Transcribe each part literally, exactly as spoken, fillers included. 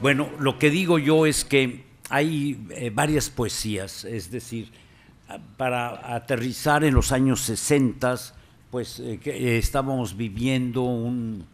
Bueno, lo que digo yo es que hay eh, varias poesías, es decir, para aterrizar en los años sesenta, pues eh, que, eh, estábamos viviendo un,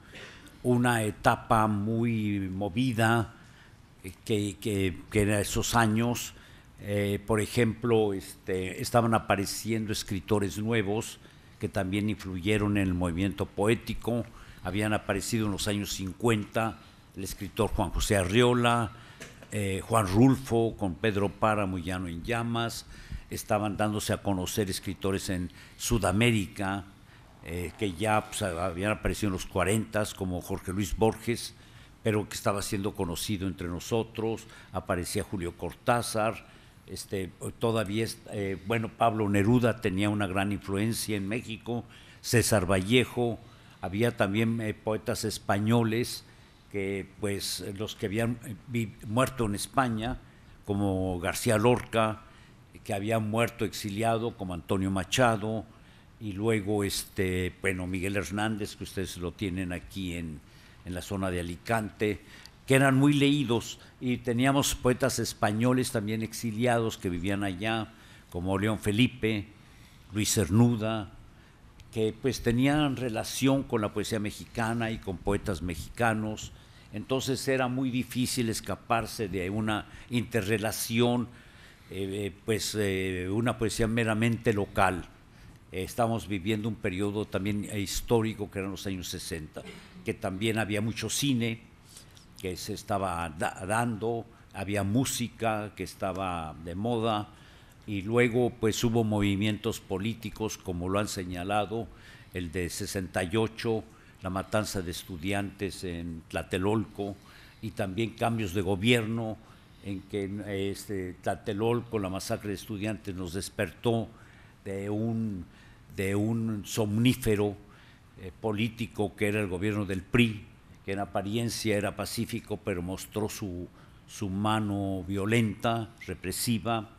una etapa muy movida, eh, que, que, que en esos años, eh, por ejemplo, este, estaban apareciendo escritores nuevos que también influyeron en el movimiento poético. Habían aparecido en los años cincuenta el escritor Juan José Arriola, eh, Juan Rulfo con Pedro Páramo y Llano en Llamas. Estaban dándose a conocer escritores en Sudamérica, eh, que ya pues, habían aparecido en los cuarenta, como Jorge Luis Borges, pero que estaba siendo conocido entre nosotros. Aparecía Julio Cortázar, este, todavía, eh, bueno, Pablo Neruda tenía una gran influencia en México, César Vallejo. Había también eh, poetas españoles, que pues los que habían eh, muerto en España, como García Lorca, que había muerto exiliado, como Antonio Machado, y luego este, bueno, Miguel Hernández, que ustedes lo tienen aquí en, en la zona de Alicante, que eran muy leídos. Y teníamos poetas españoles también exiliados que vivían allá, como León Felipe, Luis Cernuda, que pues tenían relación con la poesía mexicana y con poetas mexicanos. Entonces era muy difícil escaparse de una interrelación, eh, pues eh, una poesía meramente local. Eh, estamos viviendo un periodo también eh, histórico, que eran los años sesenta, que también había mucho cine que se estaba da dando, había música que estaba de moda, y luego pues hubo movimientos políticos, como lo han señalado, el de sesenta y ocho, la matanza de estudiantes en Tlatelolco, y también cambios de gobierno, en que este, Tlatelolco, la masacre de estudiantes, nos despertó de un, de un somnífero eh, político que era el gobierno del P R I, que en apariencia era pacífico, pero mostró su, su mano violenta, represiva,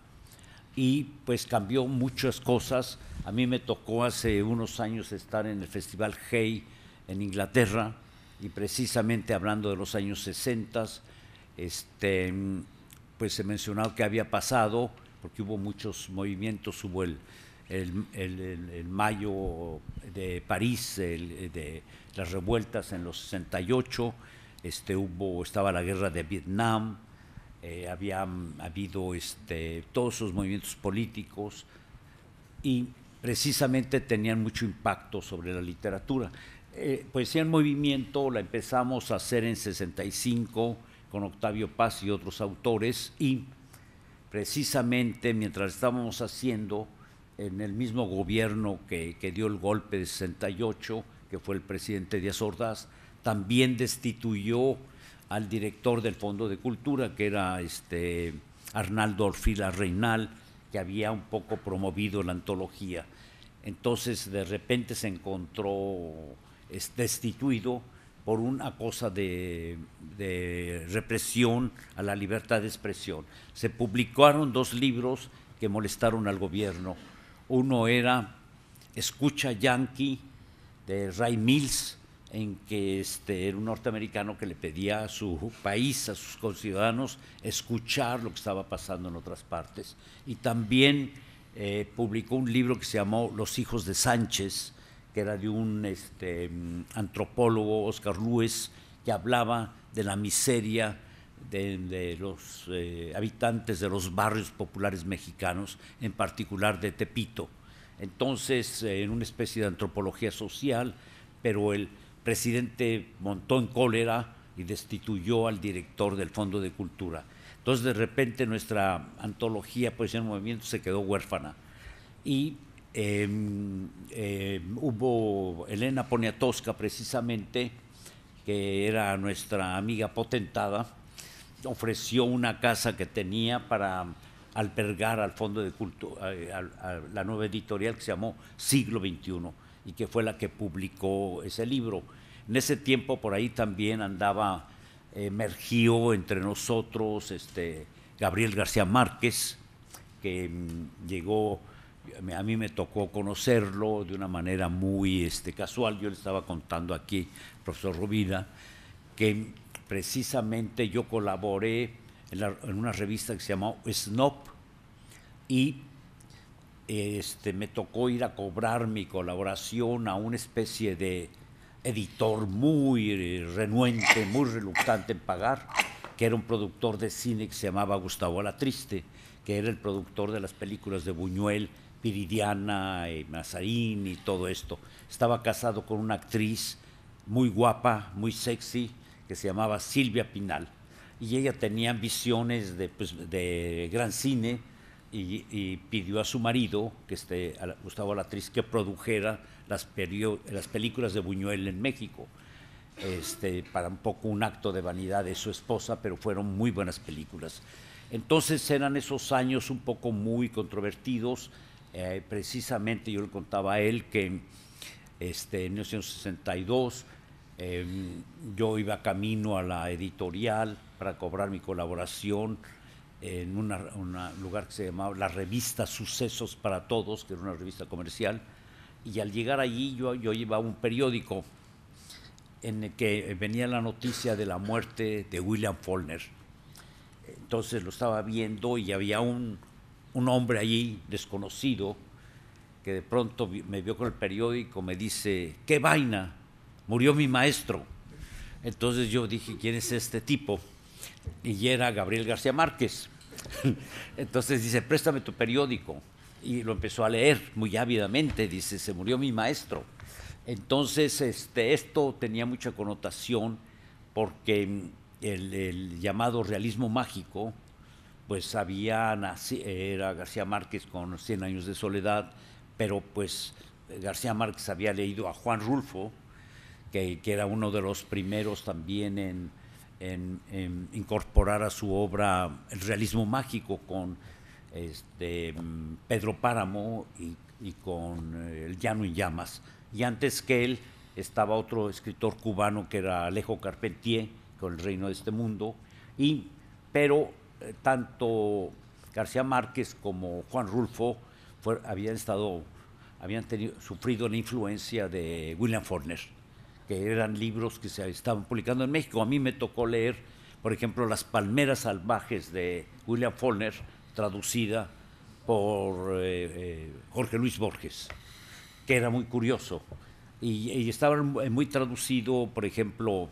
y pues cambió muchas cosas. A mí me tocó hace unos años estar en el Festival Hay en Inglaterra, y precisamente hablando de los años sesenta, este, pues se mencionaba que había pasado, porque hubo muchos movimientos. Hubo el, el, el, el, el mayo de París, el, de las revueltas en los sesenta y ocho, este, hubo, estaba la guerra de Vietnam, eh, había habido este, todos esos movimientos políticos, y precisamente tenían mucho impacto sobre la literatura. Eh, Poesía en Movimiento la empezamos a hacer en sesenta y cinco con Octavio Paz y otros autores, y precisamente mientras estábamos haciendo, en el mismo gobierno que, que dio el golpe de sesenta y ocho, que fue el presidente Díaz Ordaz, también destituyó al director del Fondo de Cultura, que era este Arnaldo Orfila Reynal, que había un poco promovido la antología. Entonces de repente se encontró es, destituido por una cosa de, de represión a la libertad de expresión. Se publicaron dos libros que molestaron al gobierno. Uno era Escucha Yankee, de Ray Mills, en que este, era un norteamericano que le pedía a su país, a sus conciudadanos, escuchar lo que estaba pasando en otras partes. Y también eh, publicó un libro que se llamó Los hijos de Sánchez, que era de un este, antropólogo, Oscar Lues, que hablaba de la miseria de, de los eh, habitantes de los barrios populares mexicanos, en particular de Tepito. Entonces, eh, en una especie de antropología social, pero el presidente montó en cólera y destituyó al director del Fondo de Cultura. Entonces, de repente, nuestra antología Poesía en Movimiento se quedó huérfana. Y eh, eh, hubo Elena Poniatowska, precisamente, que era nuestra amiga potentada, ofreció una casa que tenía para albergar al Fondo de Cultura, a, a la nueva editorial que se llamó Siglo veintiuno, y que fue la que publicó ese libro. En ese tiempo por ahí también andaba, emergió entre nosotros este, Gabriel García Márquez, que mmm, llegó, a mí me tocó conocerlo de una manera muy este, casual. Yo le estaba contando aquí, profesor Rovira, que precisamente yo colaboré en, la, en una revista que se llamó Snob y este, me tocó ir a cobrar mi colaboración a una especie de editor muy eh, renuente, muy reluctante en pagar, que era un productor de cine que se llamaba Gustavo Alatriste, que era el productor de las películas de Buñuel, Viridiana, eh, Mazarín y todo esto. Estaba casado con una actriz muy guapa, muy sexy, que se llamaba Silvia Pinal. Y ella tenía ambiciones de, pues, de gran cine y, y pidió a su marido, que este, a Gustavo Alatriste, que produjera las, las películas de Buñuel en México. Este, para un poco un acto de vanidad de su esposa, pero fueron muy buenas películas. Entonces eran esos años un poco muy controvertidos. Eh, precisamente yo le contaba a él que este, en mil novecientos sesenta y dos eh, yo iba camino a la editorial para cobrar mi colaboración en un lugar que se llamaba la revista Sucesos para Todos, que era una revista comercial, y al llegar allí yo, yo llevaba un periódico en el que venía la noticia de la muerte de William Faulkner. Entonces lo estaba viendo y había un, un hombre allí desconocido que de pronto me vio con el periódico, me dice, ¡qué vaina! Murió mi maestro. Entonces yo dije, ¿quién es este tipo? Y era Gabriel García Márquez. Entonces dice, préstame tu periódico. Y lo empezó a leer muy ávidamente, dice, se murió mi maestro. Entonces este, esto tenía mucha connotación porque el, el llamado realismo mágico, pues había nacido, era García Márquez con Cien años de soledad, pero pues García Márquez había leído a Juan Rulfo, que, que era uno de los primeros también en, en, en incorporar a su obra el realismo mágico con este, Pedro Páramo y, y con El llano en llamas. Y antes que él estaba otro escritor cubano que era Alejo Carpentier, con El reino de este mundo, y, pero eh, tanto García Márquez como Juan Rulfo fue, habían, estado, habían tenido, sufrido la influencia de William Faulkner, que eran libros que se estaban publicando en México. A mí me tocó leer, por ejemplo, Las palmeras salvajes de William Faulkner, traducida por eh, eh, Jorge Luis Borges, que era muy curioso. Y, y estaba muy traducido, por ejemplo,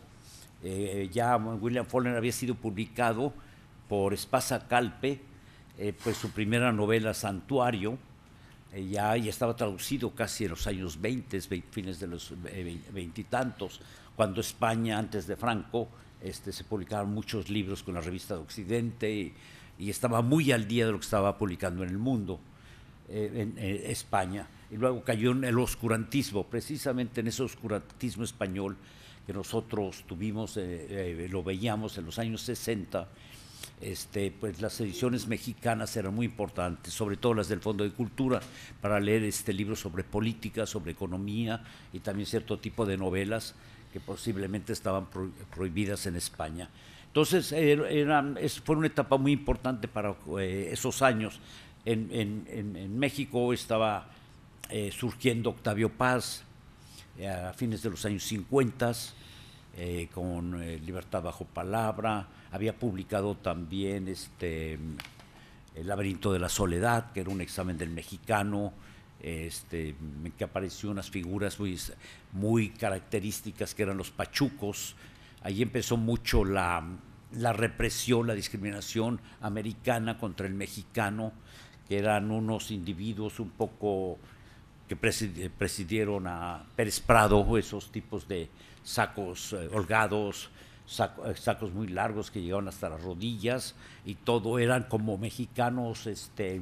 eh, ya William Faulkner había sido publicado por Espasa Calpe, eh, pues su primera novela Santuario, eh, ya, ya estaba traducido casi en los años veinte, fines de los veintitantos, cuando España, antes de Franco, este, se publicaron muchos libros con la revista de Occidente y, y estaba muy al día de lo que estaba publicando en el mundo, eh, en eh, España. Y luego cayó en el oscurantismo, precisamente en ese oscurantismo español que nosotros tuvimos, eh, eh, lo veíamos en los años sesenta, este, pues las ediciones mexicanas eran muy importantes, sobre todo las del Fondo de Cultura, para leer este libros sobre política, sobre economía y también cierto tipo de novelas que posiblemente estaban pro, prohibidas en España. Entonces, era, era, es, fue una etapa muy importante para eh, esos años. En, en, en, en México estaba eh, surgiendo Octavio Paz eh, a fines de los años cincuenta, eh, con eh, Libertad bajo palabra. Había publicado también este, El laberinto de la soledad, que era un examen del mexicano, este, en que apareció unas figuras muy, muy características que eran los pachucos. Ahí empezó mucho la, la represión, la discriminación americana contra el mexicano, que eran unos individuos un poco que presidieron a Pérez Prado, esos tipos de sacos eh, holgados, saco, sacos muy largos que llegaban hasta las rodillas, y todo eran como mexicanos este,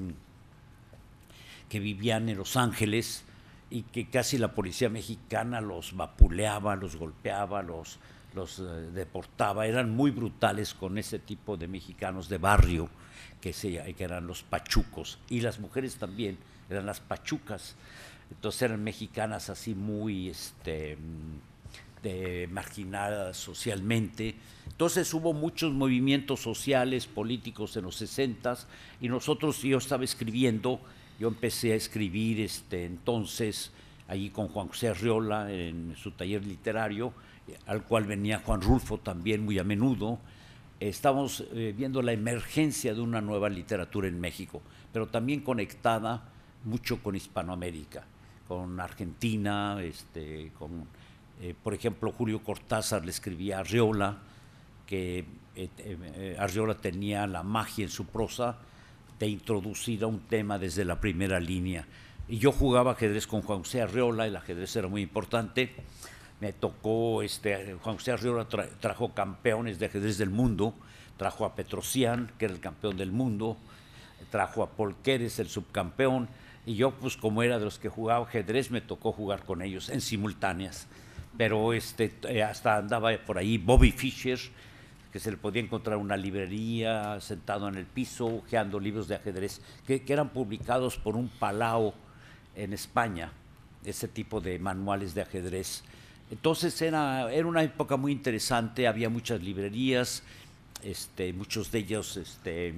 que vivían en Los Ángeles y que casi la policía mexicana los vapuleaba, los golpeaba, los, los eh, deportaba. Eran muy brutales con ese tipo de mexicanos de barrio que, se, que eran los pachucos, y las mujeres también eran las pachucas. Entonces eran mexicanas así muy este, de, marginadas socialmente. Entonces hubo muchos movimientos sociales, políticos en los sesentas, y nosotros, yo estaba escribiendo, yo empecé a escribir este, entonces allí con Juan José Arriola en su taller literario, al cual venía Juan Rulfo también muy a menudo. Estamos eh, viendo la emergencia de una nueva literatura en México, pero también conectada mucho con Hispanoamérica, con Argentina, este, con, eh, por ejemplo, Julio Cortázar le escribía a Arriola, que eh, eh, Arriola tenía la magia en su prosa de introducir a un tema desde la primera línea. Y yo jugaba ajedrez con Juan José Arriola, el ajedrez era muy importante. Me tocó, este, Juan José Arriola tra trajo campeones de ajedrez del mundo, trajo a Petrosian, que era el campeón del mundo, trajo a Paul Keres, el subcampeón, y yo, pues como era de los que jugaba ajedrez, me tocó jugar con ellos en simultáneas. Pero este, hasta andaba por ahí Bobby Fischer, que se le podía encontrar una librería, sentado en el piso, hojeando libros de ajedrez, que, que eran publicados por un Palau en España, ese tipo de manuales de ajedrez. Entonces era, era una época muy interesante, había muchas librerías, este, muchos de ellos este,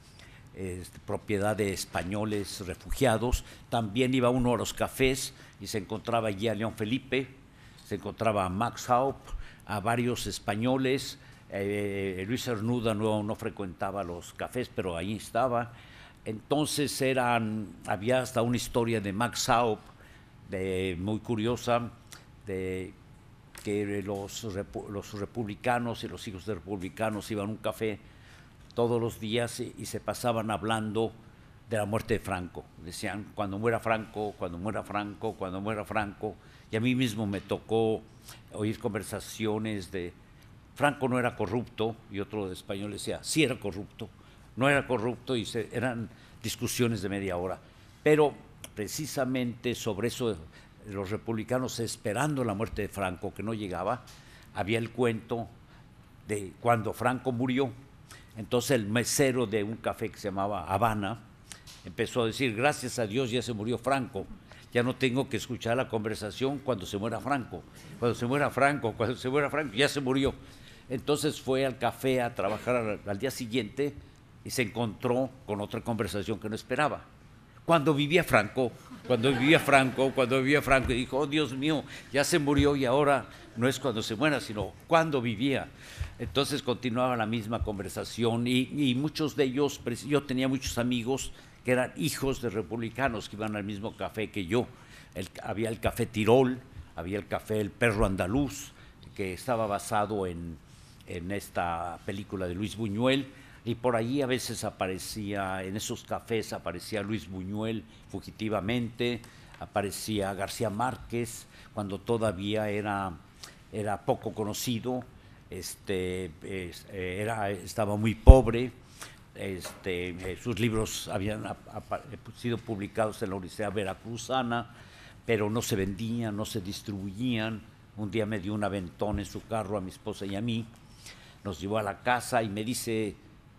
este, propiedad de españoles refugiados. También iba uno a los cafés y se encontraba allí a León Felipe, se encontraba a Max Haupt, a varios españoles. Eh, Luis Cernuda no, no frecuentaba los cafés, pero ahí estaba. Entonces eran, había hasta una historia de Max Haupt, de, muy curiosa, de que los, los republicanos y los hijos de republicanos iban a un café todos los días y, y se pasaban hablando de la muerte de Franco. Decían, cuando muera Franco, cuando muera Franco, cuando muera Franco. Y a mí mismo me tocó oír conversaciones de Franco no era corrupto, y otro de español decía, sí era corrupto, no era corrupto, y se, eran discusiones de media hora. Pero precisamente sobre eso, los republicanos esperando la muerte de Franco, que no llegaba, había el cuento de cuando Franco murió. Entonces el mesero de un café que se llamaba Habana empezó a decir, gracias a Dios ya se murió Franco, ya no tengo que escuchar la conversación cuando se muera Franco, cuando se muera Franco, cuando se muera Franco, ya se murió. Entonces fue al café a trabajar al, al día siguiente y se encontró con otra conversación que no esperaba. Cuando vivía Franco, cuando vivía Franco, cuando vivía Franco, y dijo, oh Dios mío, ya se murió y ahora no es cuando se muera, sino cuando vivía. Entonces continuaba la misma conversación y, y muchos de ellos, yo tenía muchos amigos que eran hijos de republicanos que iban al mismo café que yo. El, había el café Tirol, había el café El Perro Andaluz, que estaba basado en, en esta película de Luis Buñuel, y por allí a veces aparecía, en esos cafés aparecía Luis Buñuel fugitivamente, aparecía García Márquez, cuando todavía era, era poco conocido, este, era, estaba muy pobre. Este, eh, sus libros habían a, a, sido publicados en la Universidad Veracruzana, pero no se vendían, no se distribuían. Un día me dio un aventón en su carro a mi esposa y a mí, nos llevó a la casa y me dice,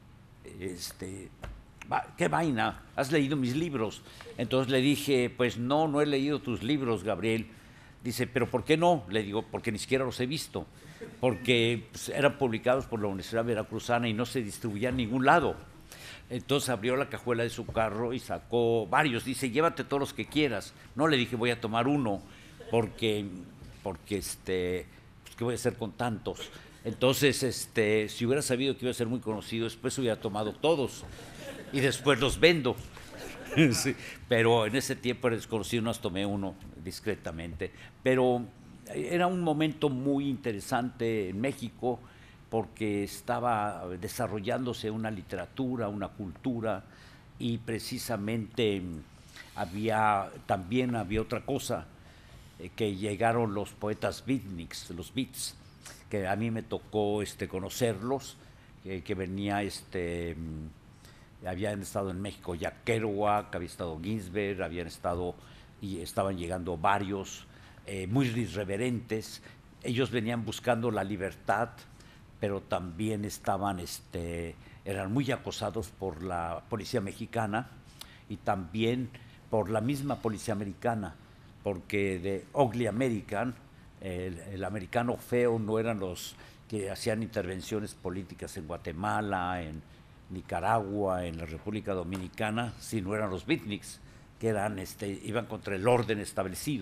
este, ¿qué vaina? ¿Has leído mis libros? Entonces le dije, pues no, no he leído tus libros, Gabriel. Dice, ¿pero por qué no? Le digo, porque ni siquiera los he visto, porque pues, eran publicados por la Universidad Veracruzana y no se distribuían en ningún lado. Entonces abrió la cajuela de su carro y sacó varios. Dice, llévate todos los que quieras. No le dije, voy a tomar uno, porque, porque este, pues, ¿qué voy a hacer con tantos? Entonces, este, si hubiera sabido que iba a ser muy conocido, después hubiera tomado todos y después los vendo. Sí, pero en ese tiempo era desconocido, nos tomé uno discretamente. Pero era un momento muy interesante en México porque estaba desarrollándose una literatura, una cultura, y precisamente había, también había otra cosa, eh, que llegaron los poetas beatniks, los beats, que a mí me tocó este, conocerlos, eh, que venía este... habían estado en México Jack Kerouac, había estado Ginsberg, habían estado y estaban llegando varios eh, muy irreverentes. Ellos venían buscando la libertad, pero también estaban, este, eran muy acosados por la policía mexicana y también por la misma policía americana, porque de Ugly American, el, el americano feo, no eran los que hacían intervenciones políticas en Guatemala, en Nicaragua, en la República Dominicana, si no eran los beatniks, que eran, este, iban contra el orden establecido.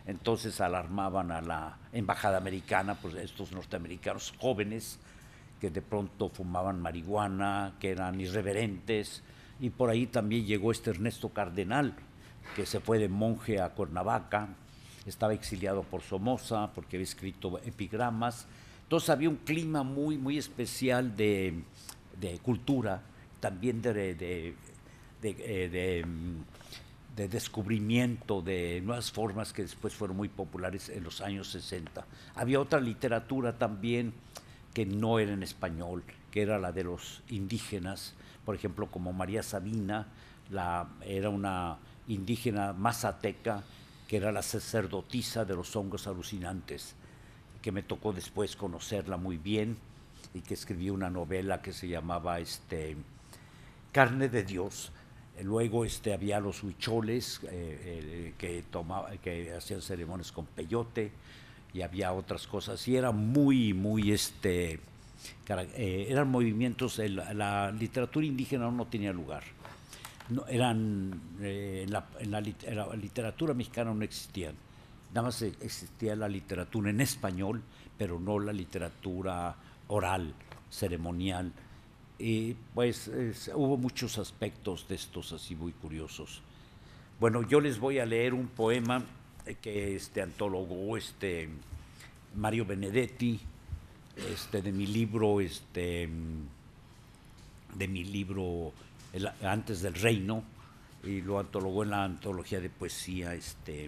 entonces alarmaban a la embajada americana, pues estos norteamericanos jóvenes que de pronto fumaban marihuana, que eran irreverentes, y por ahí también llegó este Ernesto Cardenal, que se fue de monje a Cuernavaca, estaba exiliado por Somoza porque había escrito epigramas. Entonces había un clima muy, muy especial de, de cultura, también de, de, de, de, de, de descubrimiento de nuevas formas que después fueron muy populares en los años sesenta. Había otra literatura también que no era en español, que era la de los indígenas, por ejemplo, como María Sabina, la, era una indígena mazateca, que era la sacerdotisa de los hongos alucinantes, que me tocó después conocerla muy bien, y que escribió una novela que se llamaba este, Carne de Dios. Luego este, había los huicholes eh, eh, que, tomaba, que hacían ceremonias con peyote, y había otras cosas, y era muy, muy, este, eh, eran movimientos, el, la literatura indígena no tenía lugar, no, eran, eh, en, la, en, la, en la literatura mexicana no existían, nada más existía la literatura en español, pero no la literatura oral, ceremonial, y pues es, hubo muchos aspectos de estos así muy curiosos. Bueno, yo les voy a leer un poema que este antologó este Mario Benedetti, este de mi libro este de mi libro el, Antes del Reino, y lo antologó en la antología de poesía este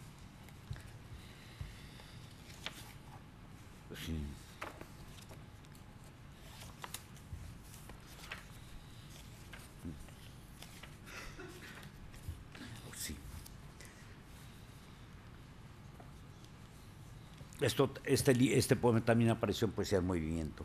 sí. Esto, este, este poema también apareció en Poesía del Movimiento.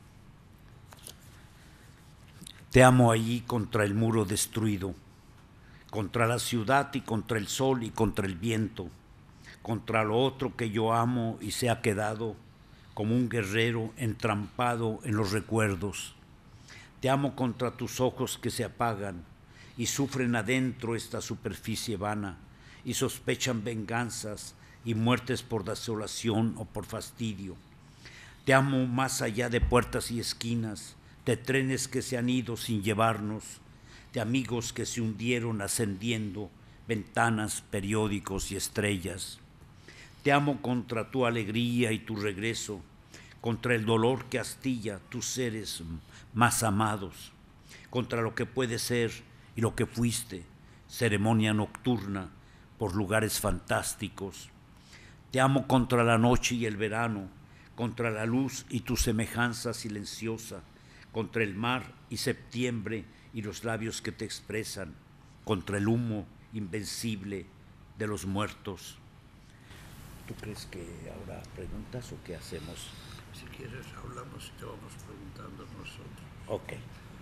Te amo allí contra el muro destruido, contra la ciudad y contra el sol y contra el viento, contra lo otro que yo amo y se ha quedado como un guerrero entrampado en los recuerdos. Te amo contra tus ojos que se apagan y sufren adentro esta superficie vana y sospechan venganzas y muertes por desolación o por fastidio. Te amo más allá de puertas y esquinas, de trenes que se han ido sin llevarnos, de amigos que se hundieron ascendiendo, ventanas, periódicos y estrellas. Te amo contra tu alegría y tu regreso, contra el dolor que astilla tus seres más amados, contra lo que puede ser y lo que fuiste, ceremonia nocturna por lugares fantásticos. Te amo contra la noche y el verano, contra la luz y tu semejanza silenciosa, contra el mar y septiembre y los labios que te expresan, contra el humo invencible de los muertos. ¿Tú crees que habrá preguntas o qué hacemos? Si quieres hablamos y te vamos preguntando nosotros. Ok.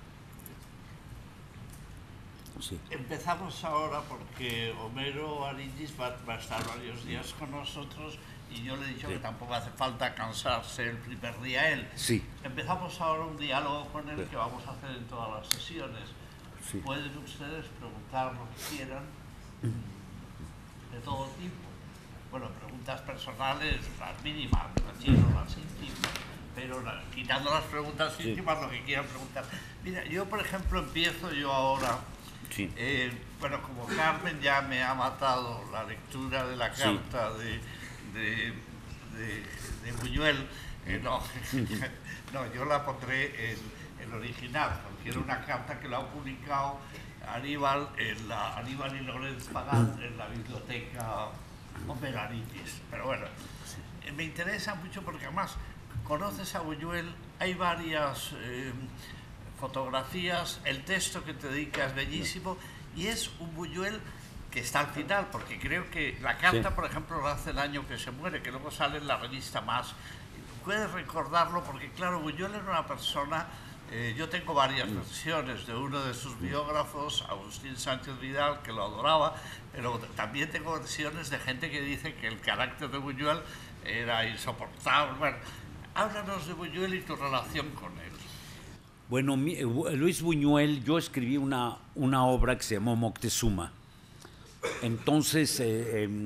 Sí. Empezamos ahora porque Homero Aridis va, va a estar varios días con nosotros y yo le he dicho sí. que tampoco hace falta cansarse el primer día él. Sí. Empezamos ahora un diálogo con él sí. que vamos a hacer en todas las sesiones. Sí. Pueden ustedes preguntar lo que quieran, de todo tipo. Bueno, preguntas personales, las mínimas, las íntimas, las íntimas, pero las, quitando las preguntas sí. íntimas, lo que quieran preguntar. Mira, yo por ejemplo empiezo yo ahora. Sí. Eh, bueno, como Carmen ya me ha matado la lectura de la carta sí. de, de, de, de Buñuel, eh, no, no, yo la pondré en el original, porque era una carta que la ha publicado Aníbal, en la, Aníbal y Lorenz Pagán en la biblioteca Homero Aridis. Pero bueno, eh, me interesa mucho porque además conoces a Buñuel, hay varias... Eh, fotografías, el texto que te dedica es bellísimo y es un Buñuel que está al final, porque creo que la carta, sí. por ejemplo, la hace el año que se muere, que luego sale en la revista Más. Puedes recordarlo porque, claro, Buñuel era una persona, eh, yo tengo varias versiones de uno de sus biógrafos, Agustín Sánchez Vidal, que lo adoraba, pero también tengo versiones de gente que dice que el carácter de Buñuel era insoportable. Bueno, háblanos de Buñuel y tu relación con él. Bueno, Luis Buñuel, yo escribí una, una obra que se llamó Moctezuma. Entonces, eh, eh,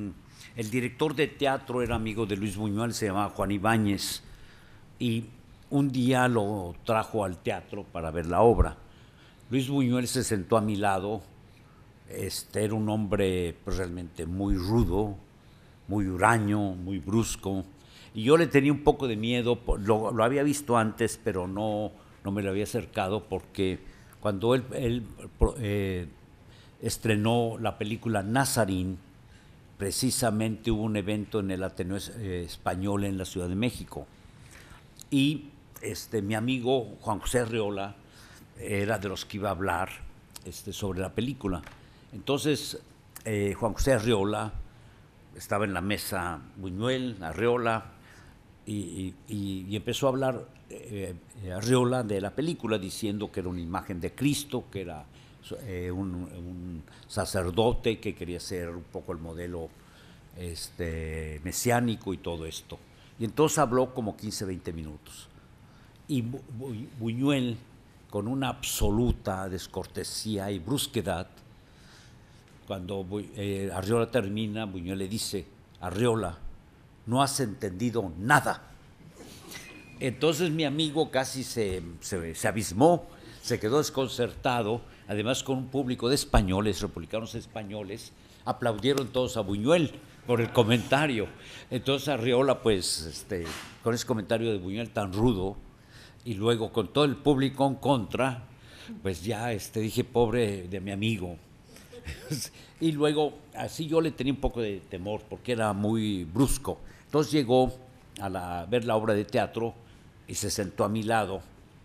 El director de teatro era amigo de Luis Buñuel, se llamaba Juan Ibáñez, y un día lo trajo al teatro para ver la obra. Luis Buñuel se sentó a mi lado. Este era un hombre pues, realmente muy rudo, muy huraño, muy brusco, y yo le tenía un poco de miedo. Lo, lo había visto antes, pero no, no me lo había acercado, porque cuando él, él eh, estrenó la película Nazarín, precisamente hubo un evento en el Ateneo eh, Español en la Ciudad de México, y este, mi amigo Juan José Arreola era de los que iba a hablar este, sobre la película. Entonces, eh, Juan José Arreola, estaba en la mesa Buñuel, Arreola, y, y, y empezó a hablar eh, Arreola de la película, diciendo que era una imagen de Cristo, que era eh, un, un sacerdote que quería ser un poco el modelo este, mesiánico y todo esto. Y entonces habló como quince, veinte minutos. Y Bu- Bu- Buñuel, con una absoluta descortesía y brusquedad, cuando eh, Arreola termina, Buñuel le dice: Arreola, no has entendido nada. Entonces mi amigo casi se, se, se abismó, se quedó desconcertado, además con un público de españoles, republicanos españoles, aplaudieron todos a Buñuel por el comentario. Entonces Arreola, pues, este, con ese comentario de Buñuel tan rudo, y luego con todo el público en contra, pues ya este, dije, pobre de mi amigo. Y luego, así yo le tenía un poco de temor, porque era muy brusco. Entonces llegó a la, ver la obra de teatro y se sentó a mi lado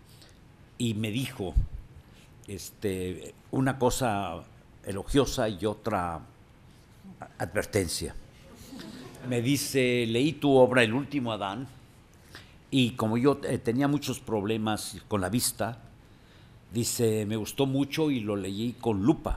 y me dijo este, una cosa elogiosa y otra advertencia. Me dice: leí tu obra El último Adán, y como yo eh, tenía muchos problemas con la vista, dice, me gustó mucho y lo leí con lupa.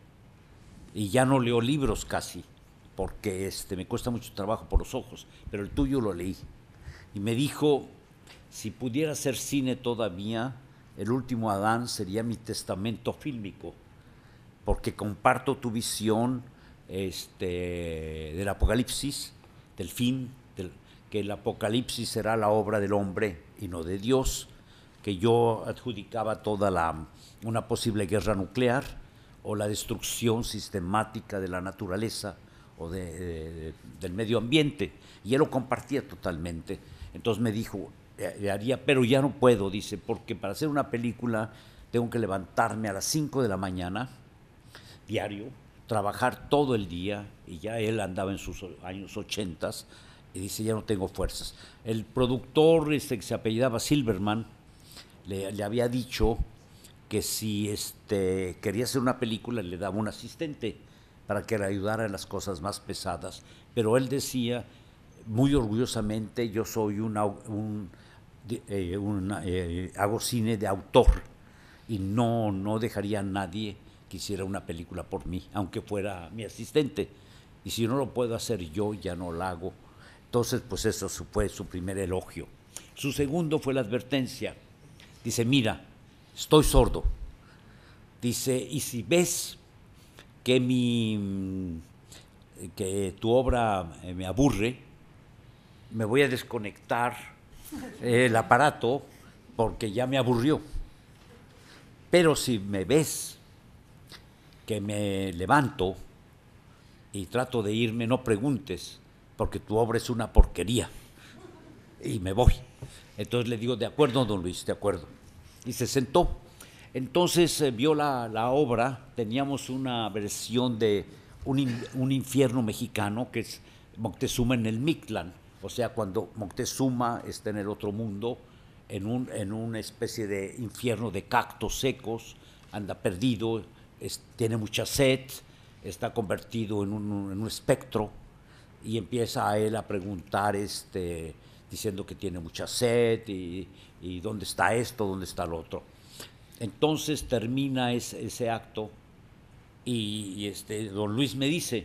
Y ya no leo libros casi, porque este, me cuesta mucho trabajo por los ojos, pero el tuyo lo leí. Y me dijo, si pudiera hacer cine todavía, El último Adán sería mi testamento fílmico, porque comparto tu visión este, del apocalipsis, del fin, del, que el apocalipsis será la obra del hombre y no de Dios, que yo adjudicaba toda la, una posible guerra nuclear o la destrucción sistemática de la naturaleza o de, de, del medio ambiente, y él lo compartía totalmente. Entonces me dijo, le haría, pero ya no puedo, dice, porque para hacer una película tengo que levantarme a las cinco de la mañana, diario, trabajar todo el día, y ya él andaba en sus años ochentas, y dice, ya no tengo fuerzas. El productor este, que se apellidaba Silverman, le, le había dicho que si este, quería hacer una película le daba un asistente para que le ayudara en las cosas más pesadas, pero él decía muy orgullosamente, yo soy una, un, eh, una, eh, hago cine de autor y no, no dejaría a nadie que hiciera una película por mí, aunque fuera mi asistente, y si no lo puedo hacer yo, ya no lo hago. Entonces, pues eso fue su primer elogio. Su segundo fue la advertencia. Dice, mira, estoy sordo. Dice, y si ves que, mi, que tu obra me aburre, me voy a desconectar el aparato porque ya me aburrió. Pero si me ves que me levanto y trato de irme, no preguntes, porque tu obra es una porquería. Y me voy. Entonces le digo, de acuerdo, don Luis, de acuerdo. Y se sentó. Entonces eh, vio la, la obra, teníamos una versión de un, in, un infierno mexicano, que es Moctezuma en el Mictlán, o sea, cuando Moctezuma está en el otro mundo, en, un, en una especie de infierno de cactos secos, anda perdido, es, tiene mucha sed, está convertido en un, en un espectro, y empieza a él a preguntar, este, diciendo que tiene mucha sed, y, y dónde está esto, dónde está lo otro. Entonces termina ese, ese acto, y, y este, don Luis me dice,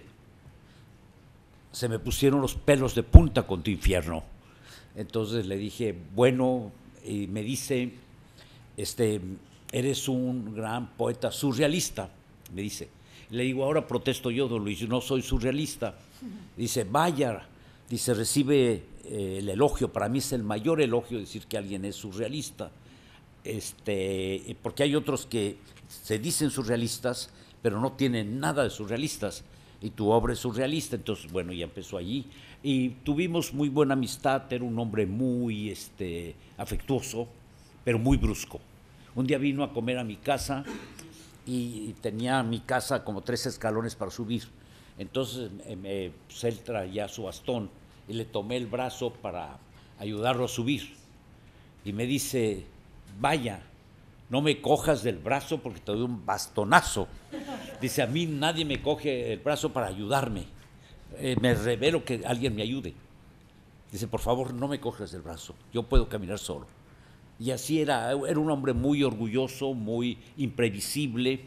se me pusieron los pelos de punta con tu infierno. Entonces le dije, bueno, y me dice, este, eres un gran poeta surrealista, me dice. Le digo, ahora protesto yo, don Luis, no soy surrealista, Dice, vaya, dice, recibe eh, el elogio, para mí es el mayor elogio decir que alguien es surrealista, este, porque hay otros que se dicen surrealistas, pero no tienen nada de surrealistas, y tu obra es surrealista. Entonces, bueno, ya empezó allí, y tuvimos muy buena amistad. Era un hombre muy este, afectuoso, pero muy brusco. Un día vino a comer a mi casa, y tenía mi casa como tres escalones para subir. Entonces me, pues él traía su bastón y le tomé el brazo para ayudarlo a subir. Y me dice, vaya, no me cojas del brazo porque te doy un bastonazo. Dice, a mí nadie me coge el brazo para ayudarme. Eh, me revelo que alguien me ayude. Dice, por favor, no me cojas del brazo, yo puedo caminar solo. Y así era, era un hombre muy orgulloso, muy imprevisible,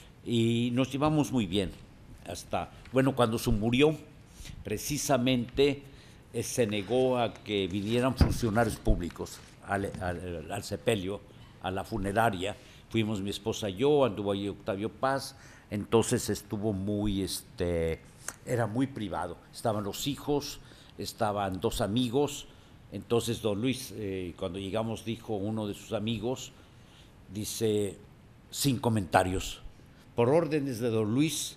y nos llevamos muy bien. Hasta, bueno, cuando se murió, precisamente eh, se negó a que vinieran funcionarios públicos al, al, al sepelio, a la funeraria. Fuimos mi esposa y yo, anduvo ahí Octavio Paz, entonces estuvo muy, este, era muy privado. Estaban los hijos, estaban dos amigos. Entonces don Luis, eh, cuando llegamos, dijo uno de sus amigos, dice, sin comentarios. Por órdenes de don Luis,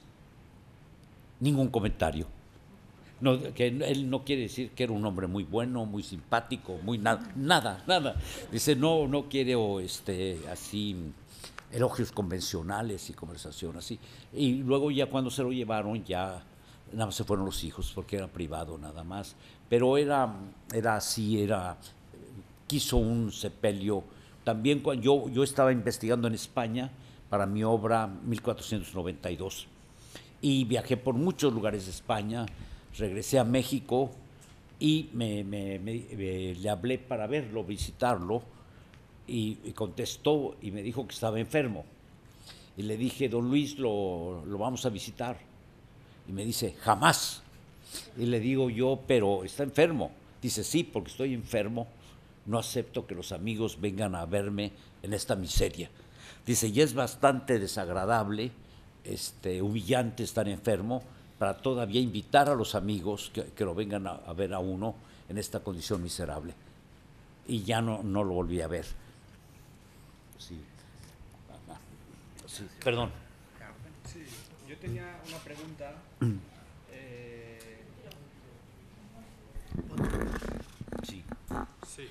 ningún comentario. No, que él no quiere decir que era un hombre muy bueno, muy simpático, muy nada, nada, nada. Dice, no, no quiere o este, así elogios convencionales y conversación así. Y luego ya cuando se lo llevaron, ya nada más se fueron los hijos, porque era privado nada más. Pero era, era así, era, quiso un sepelio. También cuando yo, yo estaba investigando en España para mi obra mil cuatrocientos noventa y dos, y viajé por muchos lugares de España, regresé a México y me, me, me, me, le hablé para verlo, visitarlo, y, y contestó y me dijo que estaba enfermo. Y le dije, don Luis, lo, lo vamos a visitar. Y me dice, jamás. Y le digo yo, pero está enfermo. Dice, sí, porque estoy enfermo, no acepto que los amigos vengan a verme en esta miseria. Dice, y es bastante desagradable, este, humillante estar enfermo, para todavía invitar a los amigos que, que lo vengan a, a ver a uno en esta condición miserable. Y ya no, no lo volví a ver. Sí. Sí, perdón. Sí, yo tenía una pregunta. Eh... Sí. Sí.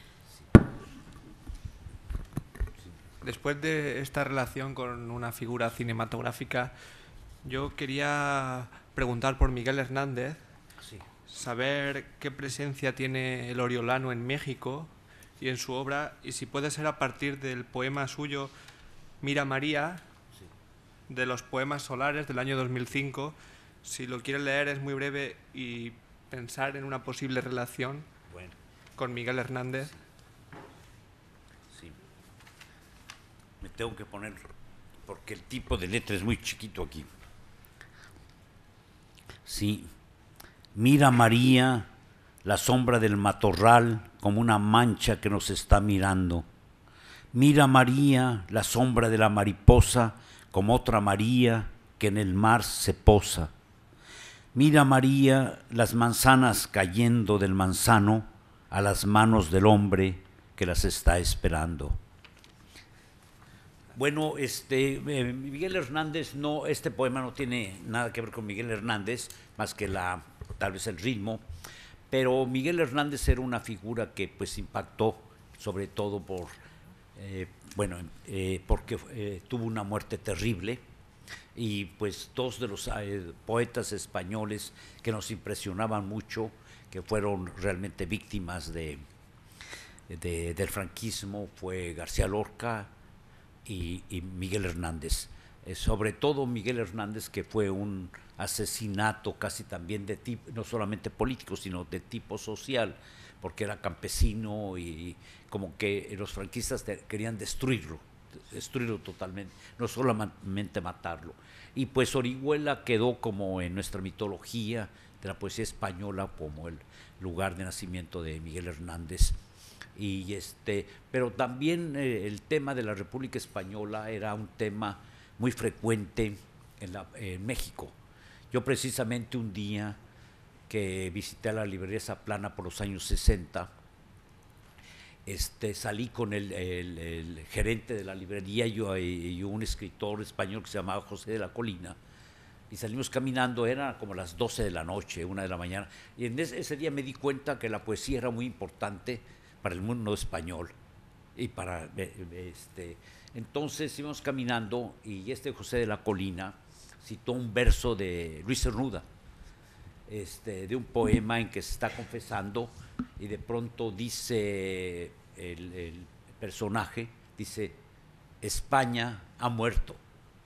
Después de esta relación con una figura cinematográfica, yo quería preguntar por Miguel Hernández, Sí. saber qué presencia tiene el oriolano en México y en su obra, y si puede ser a partir del poema suyo Mira María, sí, de los poemas solares del año dos mil cinco. Si lo quiere leer es muy breve, y pensar en una posible relación Bueno. con Miguel Hernández. Sí. Sí. Me tengo que poner, porque el tipo de letra es muy chiquito aquí. Sí. Mira María, la sombra del matorral como una mancha que nos está mirando. Mira María, la sombra de la mariposa como otra María que en el mar se posa. Mira María, las manzanas cayendo del manzano a las manos del hombre que las está esperando. Bueno, este, eh, Miguel Hernández, no, este poema no tiene nada que ver con Miguel Hernández, más que la, tal vez el ritmo, pero Miguel Hernández era una figura que pues impactó, sobre todo por, eh, bueno, eh, porque eh, tuvo una muerte terrible, y pues dos de los eh, poetas españoles que nos impresionaban mucho, que fueron realmente víctimas de, de, del franquismo, fue García Lorca y, y Miguel Hernández. Eh, sobre todo Miguel Hernández, que fue un asesinato casi también de tipo, no solamente político, sino de tipo social, porque era campesino y como que los franquistas te, querían destruirlo, destruirlo totalmente, no solamente matarlo. Y pues Orihuela quedó como en nuestra mitología de la poesía española como el lugar de nacimiento de Miguel Hernández. Y este, pero también eh, el tema de la República Española era un tema muy frecuente en, la, en México. Yo precisamente un día que visité la librería Zaplana por los años sesenta, este, salí con el, el, el gerente de la librería y, yo, y un escritor español que se llamaba José de la Colina, y salimos caminando, era como las doce de la noche, una de la mañana, y en ese, ese día me di cuenta que la poesía era muy importante para el mundo español, y para, este, entonces íbamos caminando, y este José de la Colina citó un verso de Luis Cernuda, este, de un poema en que se está confesando, y de pronto dice el, el personaje, dice, España ha muerto.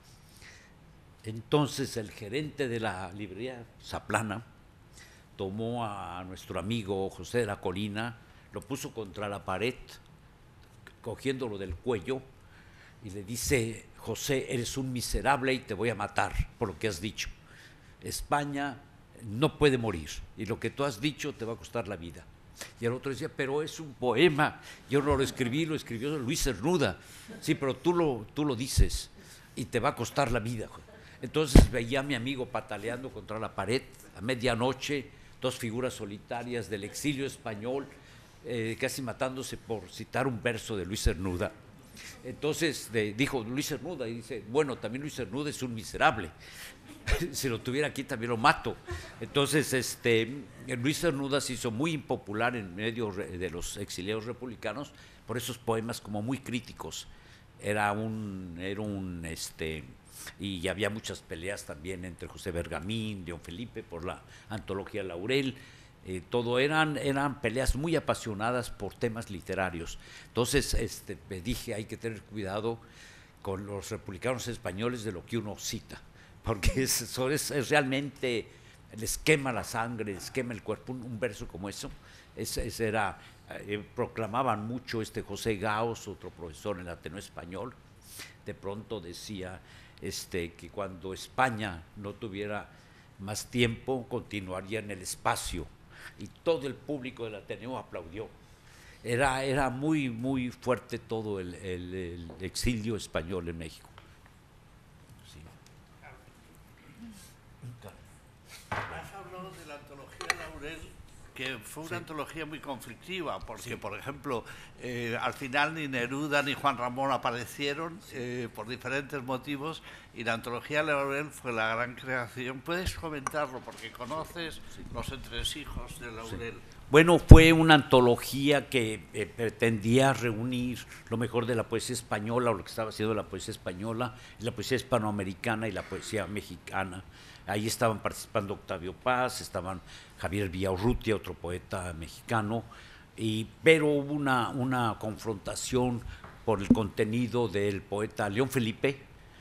Entonces el gerente de la librería Zaplana tomó a nuestro amigo José de la Colina, lo puso contra la pared, cogiéndolo del cuello, y le dice, José, eres un miserable y te voy a matar por lo que has dicho. España no puede morir, y lo que tú has dicho te va a costar la vida. Y el otro decía, pero es un poema, yo no lo escribí, lo escribió Luis Cernuda. Sí, pero tú lo, tú lo dices y te va a costar la vida. Entonces veía a mi amigo pataleando contra la pared a medianoche, dos figuras solitarias del exilio español, eh, casi matándose por citar un verso de Luis Cernuda. Entonces de, dijo Luis Cernuda, y dice, bueno, también Luis Cernuda es un miserable. Si lo tuviera aquí también lo mato. Entonces este, Luis Cernuda se hizo muy impopular en medio de los exiliados republicanos por esos poemas como muy críticos. Era un, era un este, y había muchas peleas también entre José Bergamín, León Felipe por la antología Laurel. Eh, todo eran, eran peleas muy apasionadas por temas literarios. Entonces este, me dije, hay que tener cuidado con los republicanos españoles de lo que uno cita, porque es, es, es realmente, les quema la sangre, les quema el cuerpo. Un, un verso como eso, es, es era, eh, proclamaban mucho este José Gaos, otro profesor en el Ateneo Español, de pronto decía este, que cuando España no tuviera más tiempo, continuaría en el espacio, y todo el público del Ateneo aplaudió. Era, era muy, muy fuerte todo el, el, el exilio español en México. Has hablado de la antología Laurel, que fue una sí. antología muy conflictiva, porque, sí. por ejemplo, eh, al final ni Neruda ni Juan Ramón aparecieron sí. eh, por diferentes motivos, y la antología Laurel fue la gran creación. ¿Puedes comentarlo? Porque conoces sí. los entresijos de Laurel. Sí. Bueno, fue una antología que eh, pretendía reunir lo mejor de la poesía española, o lo que estaba haciendo la poesía española, la poesía hispanoamericana y la poesía mexicana. Ahí estaban participando Octavio Paz, estaban Javier Villaurrutia, otro poeta mexicano, y, pero hubo una, una confrontación por el contenido del poeta León Felipe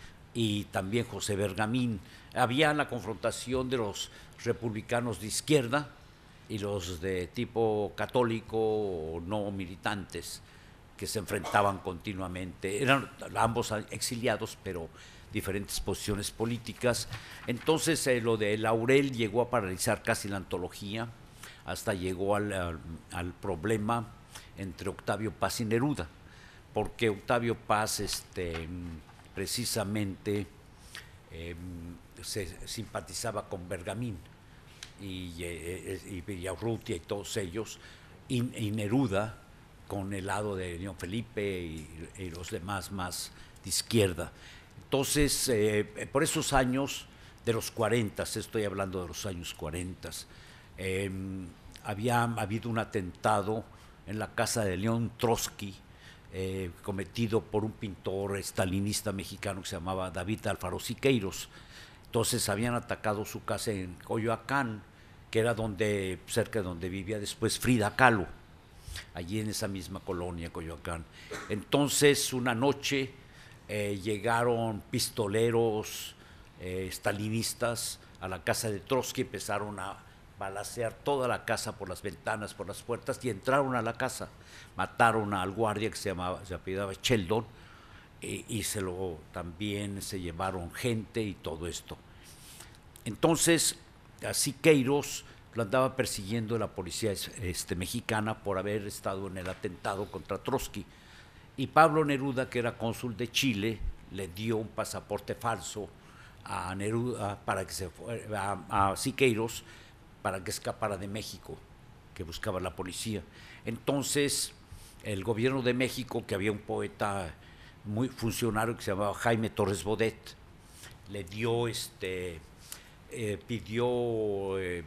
y también José Bergamín. Había la confrontación de los republicanos de izquierda y los de tipo católico o no militantes, que se enfrentaban continuamente. Eran ambos exiliados, pero diferentes posiciones políticas. Entonces eh, lo de Laurel llegó a paralizar casi la antología, hasta llegó al, al, al problema entre Octavio Paz y Neruda, porque Octavio Paz este, precisamente eh, se simpatizaba con Bergamín y, eh, y Villaurrutia y todos ellos, y, y Neruda con el lado de León Felipe y, y los demás más de izquierda. Entonces, eh, por esos años de los cuarenta, estoy hablando de los años cuarenta, eh, había habido un atentado en la casa de León Trotsky, eh, cometido por un pintor estalinista mexicano que se llamaba David Alfaro Siqueiros. Entonces habían atacado su casa en Coyoacán, que era donde, cerca de donde vivía después Frida Kahlo, allí en esa misma colonia, Coyoacán. Entonces, una noche eh, llegaron pistoleros eh, estalinistas a la casa de Trotsky, empezaron a balacear toda la casa por las ventanas, por las puertas, y entraron a la casa. Mataron al guardia que se llamaba, se apellidaba Sheldon, y, y se lo, también se llevaron gente y todo esto. Entonces, a Siqueiros lo andaba persiguiendo la policía este, mexicana por haber estado en el atentado contra Trotsky. Y Pablo Neruda, que era cónsul de Chile, le dio un pasaporte falso a Neruda para que se fuera, a, a Siqueiros, para que escapara de México, que buscaba la policía. Entonces, el gobierno de México, que había un poeta muy funcionario que se llamaba Jaime Torres Bodet, le dio, este, eh, pidió, eh,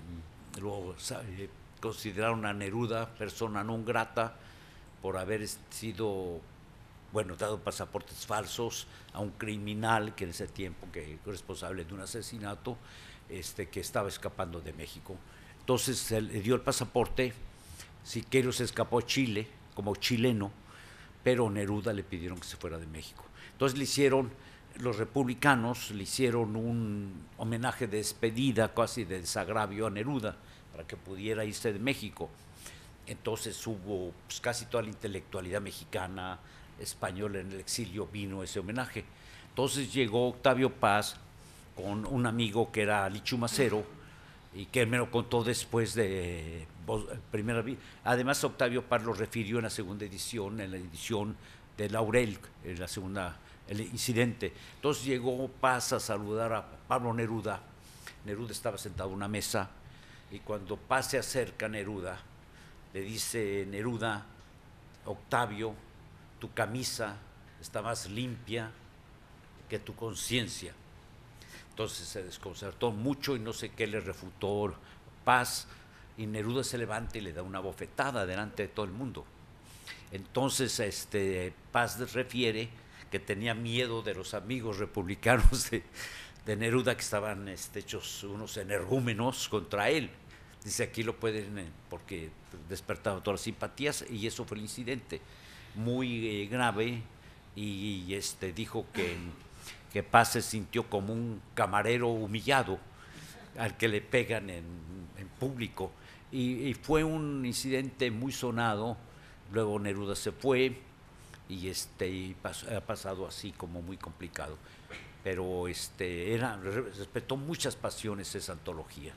lo eh, consideraron a Neruda persona non grata por haber sido, bueno, dado pasaportes falsos a un criminal que en ese tiempo, que es responsable de un asesinato, este, que estaba escapando de México. Entonces se le dio el pasaporte. Siqueiros se escapó a Chile como chileno, pero Neruda le pidieron que se fuera de México. Entonces le hicieron, los republicanos le hicieron un homenaje de despedida, casi de desagravio a Neruda, para que pudiera irse de México. Entonces hubo, pues, casi toda la intelectualidad mexicana, española en el exilio, vino ese homenaje. Entonces llegó Octavio Paz con un amigo que era Lichu Macero, y que me lo contó después de primera vez. Además, Octavio Paz lo refirió en la segunda edición, en la edición de Laurel, en la segunda, el incidente. Entonces llegó Paz a saludar a Pablo Neruda. Neruda estaba sentado en una mesa, y cuando Paz se acerca a Neruda, le dice Neruda: Octavio, tu camisa está más limpia que tu conciencia. Entonces se desconcertó mucho y no sé qué le refutó Paz, y Neruda se levanta y le da una bofetada delante de todo el mundo. Entonces este, Paz refiere que tenía miedo de los amigos republicanos de, de Neruda, que estaban este, hechos unos energúmenos contra él. Dice, aquí lo pueden, porque despertaban todas las simpatías, y eso fue el incidente, muy eh, grave, y, y este, dijo que, que Paz se sintió como un camarero humillado al que le pegan en, en público, y, y fue un incidente muy sonado. Luego Neruda se fue, y, este, y pas, ha pasado así como muy complicado, pero este, era, respetó muchas pasiones esa antología.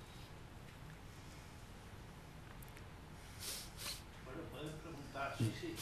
Sí, sí.